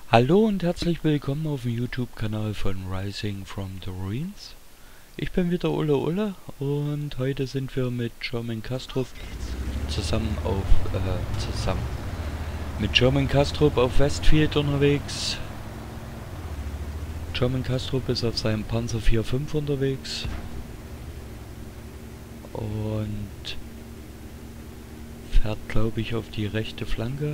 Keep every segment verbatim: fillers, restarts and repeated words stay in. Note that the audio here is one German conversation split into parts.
Hallo und herzlich willkommen auf dem YouTube-Kanal von Rising from the Ruins. Ich bin wieder Ulle Ulle und heute sind wir mit German Kastrup zusammen auf, äh, zusammen mit German Kastrup auf Westfield unterwegs. German Kastrup ist auf seinem Panzer vier fünf unterwegs und fährt, glaube ich, auf die rechte Flanke.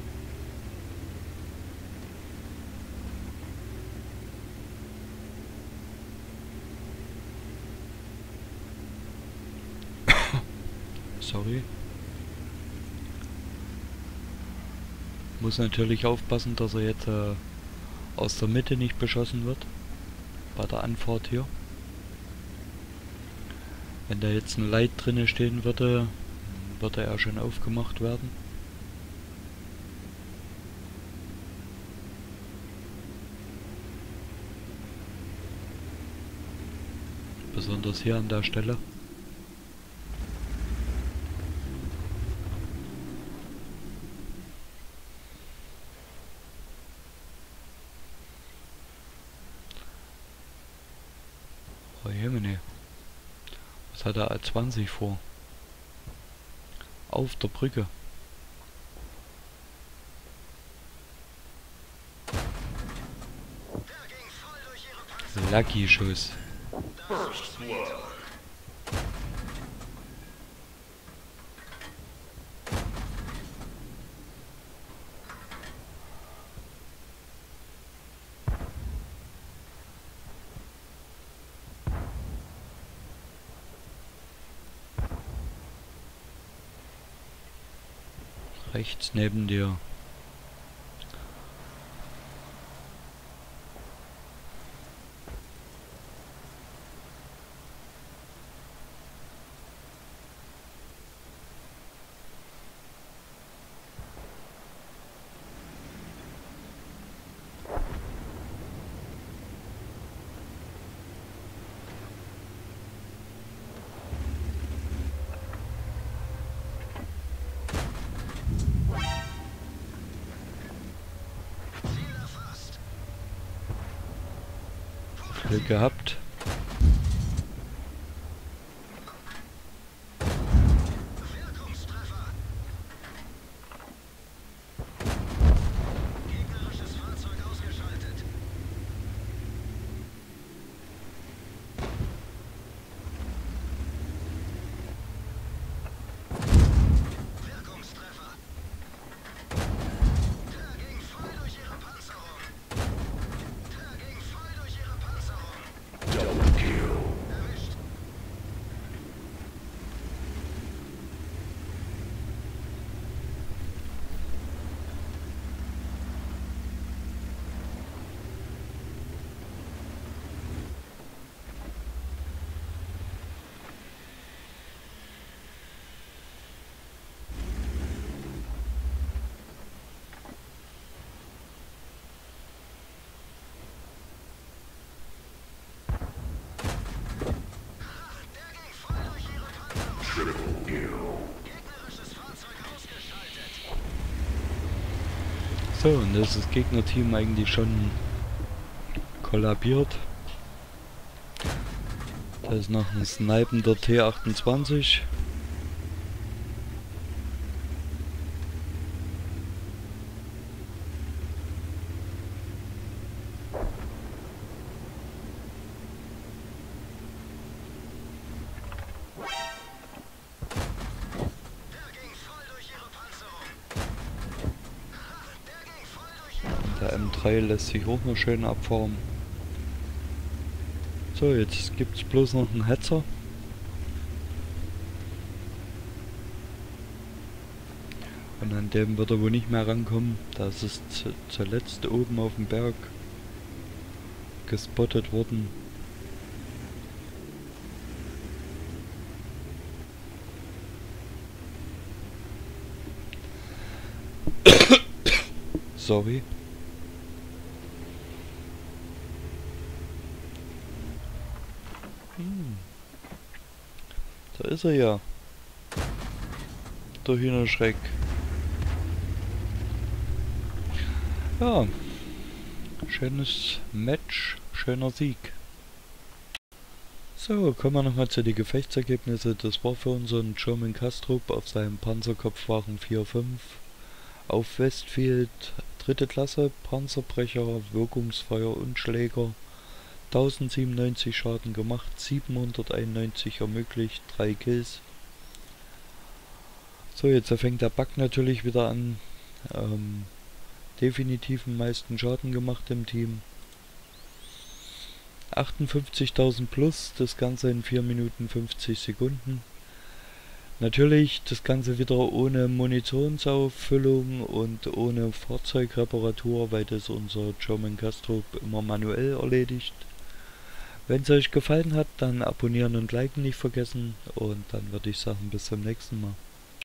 Sorry. Muss natürlich aufpassen, dass er jetzt äh, aus der Mitte nicht beschossen wird. Bei der Anfahrt hier. Wenn da jetzt ein Light drinne stehen würde, würde er schon aufgemacht werden. Besonders hier an der Stelle. Oh Jemine. Was hat der A zwanzig vor? Auf der Brücke. Lucky Schuss. Rechts neben dir. Glück gehabt. Gegnerisches Fahrzeug ausgeschaltet. Wirkungstreffer. Der ging voll durch ihre Panzerung. Der ging voll durch ihre Panzerung. Double kill. Erwischt. Der ging voll durch ihre Panzerung. Triple kill. Gegnerisches Fahrzeug ausgeschaltet. So, und da ist das Gegnerteam eigentlich schon kollabiert. Da ist noch ein snipender T achtundzwanzig. Der ging voll durch ihre Panzerung. Der ging voll durch ihre Und der M drei lässt sich auch noch schön abfahren. So, jetzt gibt's bloß noch einen Hetzer. Und an dem wird er wohl nicht mehr rankommen. Das ist zu, zuletzt oben auf dem Berg gespottet worden. Sorry. Hm. Da ist er ja. Der Hühnerschreck. Ja, Schönes Match, schöner Sieg. So, kommen wir nochmal zu den Gefechtsergebnissen. Das war für unseren German Kastrup auf seinem Panzerkopfwagen vier fünf auf Westfield, dritte Klasse, Panzerbrecher, Wirkungsfeuer und Schläger. tausendsiebenundneunzig Schaden gemacht, siebenhunderteinundneunzig ermöglicht, drei Kills. So, jetzt fängt der Bug natürlich wieder an. Ähm, definitiv am meisten Schaden gemacht im Team. achtundfünfzigtausend plus, das Ganze in vier Minuten fünfzig Sekunden. Natürlich das Ganze wieder ohne Munitionsauffüllung und ohne Fahrzeugreparatur, weil das unser German Kastrup immer manuell erledigt. Wenn es euch gefallen hat, dann abonnieren und liken nicht vergessen und dann würde ich sagen, bis zum nächsten Mal.